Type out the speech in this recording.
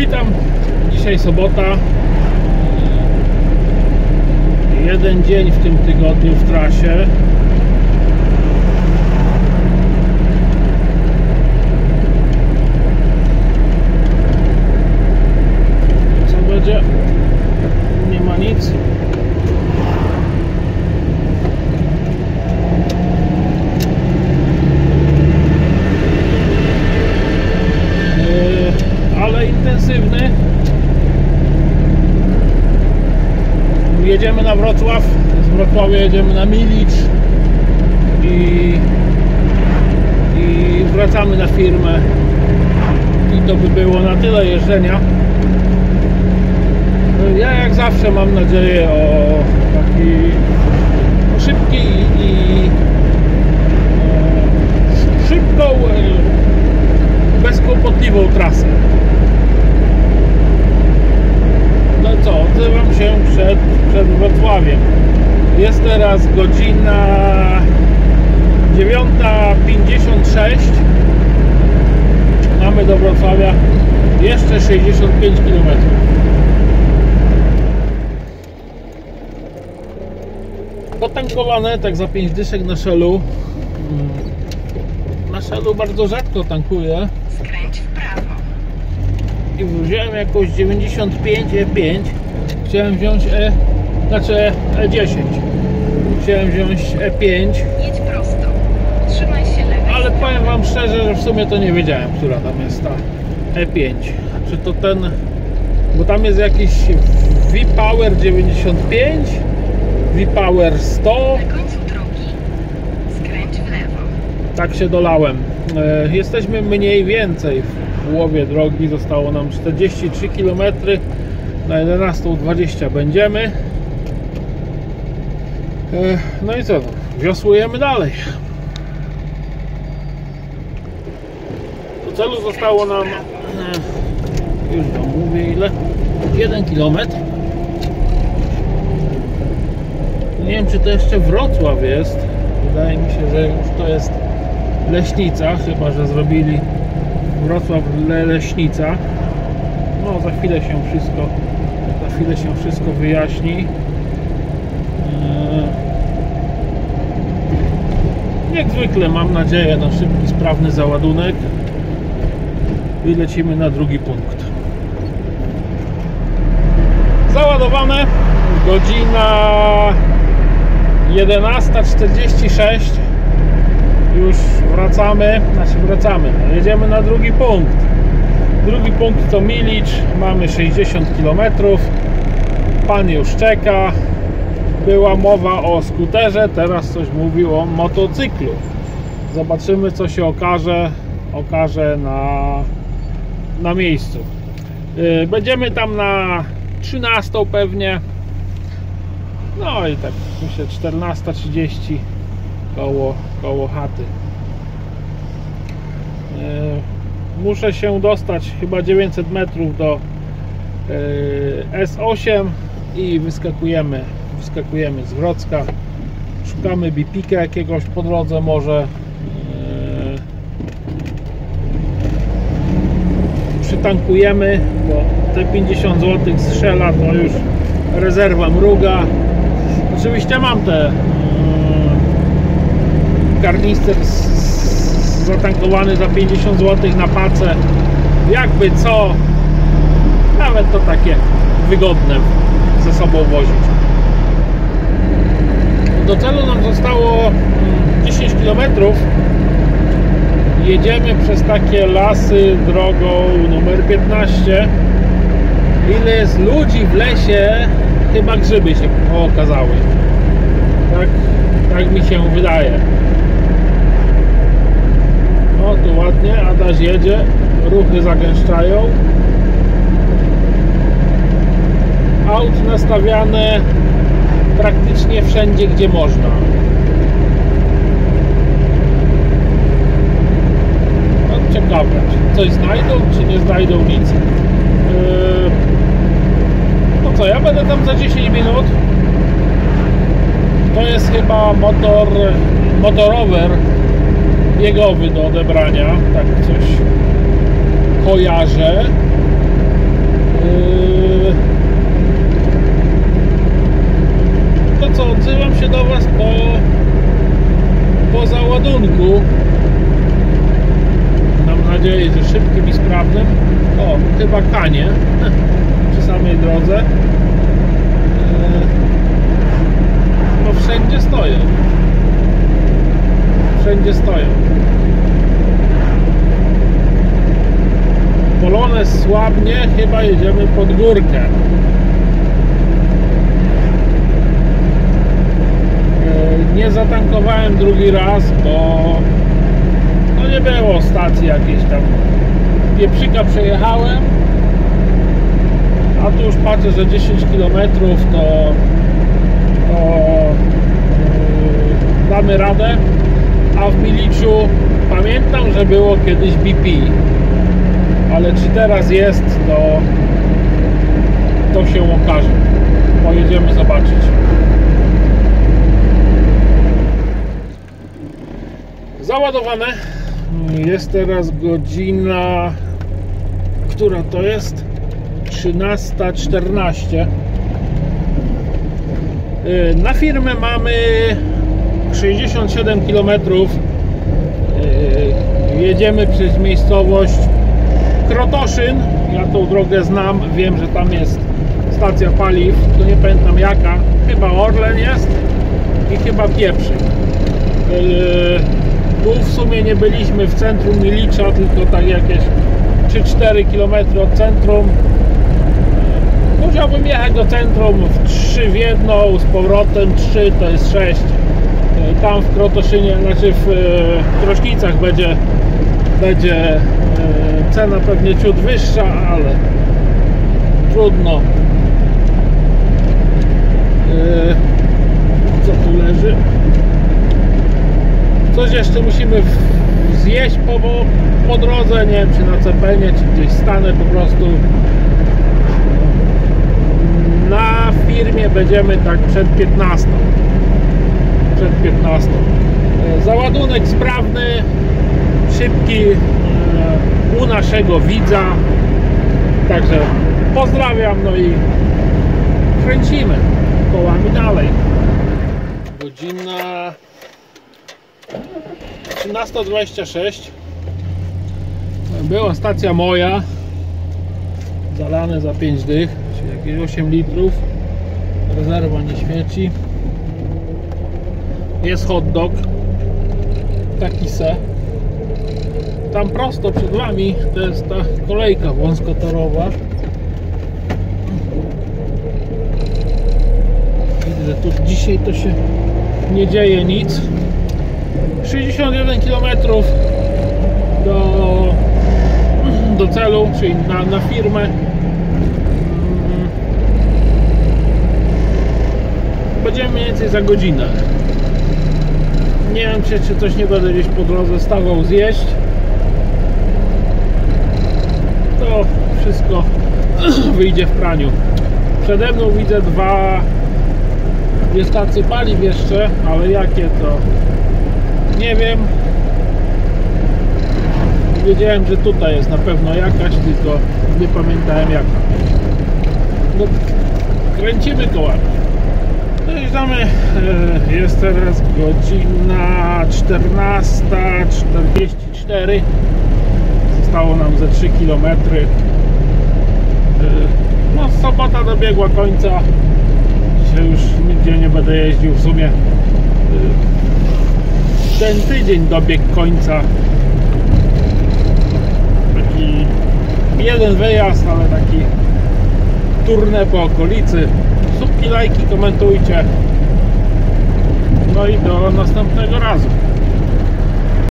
Witam, dzisiaj sobota. Jeden dzień w tym tygodniu w trasie. Co będzie? Nie ma nic. Ale intensywny. Jedziemy na Wrocław, z Wrocławia jedziemy na Milicz i wracamy na firmę. I to by było na tyle jeżdżenia. Ja jak zawsze mam nadzieję o taki szybki i szybką, bezkłopotliwą trasę. No co, odzywam się przed Wrocławiem. Jest teraz godzina 9:56. Mamy do Wrocławia jeszcze 65 km. Potankowane tak za 5 dyszek na Shellu. Na Shellu bardzo rzadko tankuję. Skręć w prawo. I wziąłem jakąś 95 E5. Chciałem wziąć E10. Chciałem wziąć E5. Jedź prosto. Trzymaj się lewej. Ale powiem wam szczerze, że w sumie to nie wiedziałem, która tam jest ta E5. Czy to ten... Bo tam jest jakiś V-Power 95, V-Power 100. Na końcu drogi skręć w lewo. Tak się dolałem. Jesteśmy mniej więcej w połowie drogi. Zostało nam 43 km. Na 11:20 będziemy. No i co? Wiosłujemy dalej. Do celu zostało nam, już wam mówię ile, 1 km. Nie wiem, czy to jeszcze Wrocław jest. Wydaje mi się, że już to jest Leśnica, chyba że zrobili Wrocław Leśnica. No za chwilę się wszystko wyjaśni. Jak zwykle mam nadzieję na szybki, sprawny załadunek i lecimy na drugi punkt. Załadowane, godzina 11:46. Już wracamy, jedziemy na drugi punkt. Drugi punkt to Milicz, mamy 60 km. Pan już czeka. Była mowa o skuterze, teraz coś mówił o motocyklu. Zobaczymy, co się okaże na miejscu. Będziemy tam na 13 pewnie. No i tak myślę 14:30 koło chaty. Muszę się dostać chyba 900 metrów do S8 i wyskakujemy z Wrocka. Szukamy bipika jakiegoś po drodze może. Przytankujemy, bo te 50 zł z Shella to już rezerwa mruga. Oczywiście mam te karnister zatankowany za 50 zł na pacę. Jakby co, nawet to takie wygodne ze sobą wozić. Do celu nam zostało 10 km. Jedziemy przez takie lasy drogą numer 15. Ile jest ludzi w lesie, chyba grzyby się okazały. Tak mi się wydaje. No tu ładnie, Adaś jedzie, ruchy zagęszczają. Aut nastawiane praktycznie wszędzie, gdzie można. No, ciekawe, czy coś znajdą, czy nie znajdą nic. No co, ja będę tam za 10 minut. To jest chyba motorower biegowy do odebrania, tak coś kojarzę. co, odzywam się do Was po załadunku. Mam nadzieję, że szybkim i sprawnym. O, chyba kanie przy samej drodze. No wszędzie stoją. Wszędzie stoją. Polonez słabnie, chyba jedziemy pod górkę. Nie zatankowałem drugi raz, bo no nie było stacji jakiejś tam. Pieprzyka przejechałem, a tu już patrzę, że 10 km to damy radę. A w Miliczu pamiętam, że było kiedyś BP, ale czy teraz jest, to się okaże. Pojedziemy zobaczyć. Załadowane. Jest teraz godzina, która to jest? 13:14. Na firmę mamy 67 km. Jedziemy przez miejscowość Krotoszyn. Ja tą drogę znam, wiem, że tam jest stacja paliw, to nie pamiętam jaka, chyba Orlen jest i chyba Pieprzyk. Tu w sumie nie byliśmy w centrum Milicza, tylko tak jakieś 3-4 km od centrum. Musiałbym jechać do centrum w 3 w jedną, z powrotem 3 to jest 6. Tam w Krotoszynie, znaczy w Krośnicach będzie cena pewnie ciut wyższa, ale trudno. Co tu leży? Coś jeszcze musimy zjeść po drodze, nie wiem, czy na Cepenie, czy gdzieś stanę po prostu. Na firmie będziemy tak przed 15. Przed 15. Załadunek sprawny, szybki, u naszego widza. Także pozdrawiam, no i kręcimy kołami dalej. Godzina 13:26. Była stacja moja, zalane za 5 dych, czyli jakieś 8 litrów. Rezerwa nie świeci. Jest hot dog, taki se. Tam prosto przed Wami to jest ta kolejka wąskotorowa. Widzę, że tu dzisiaj to się nie dzieje nic. 61 km do celu, czyli na firmę. Będziemy mniej więcej za godzinę. Nie wiem, czy coś nie będę gdzieś po drodze stawał zjeść. To wszystko wyjdzie w praniu. Przede mną widzę dwie stacje paliw jeszcze, ale jakie to nie wiem. Wiedziałem, że tutaj jest na pewno jakaś, tylko nie pamiętałem jaka. No, kręcimy kołami. Dojeżdżamy. Jest teraz godzina 14:44. Zostało nam ze 3 km. No, sobota dobiegła końca. Dzisiaj już nigdzie nie będę jeździł. W sumie ten tydzień dobiegł końca. Taki jeden wyjazd, ale taki tournée po okolicy. Subki, lajki, komentujcie. No i do następnego razu.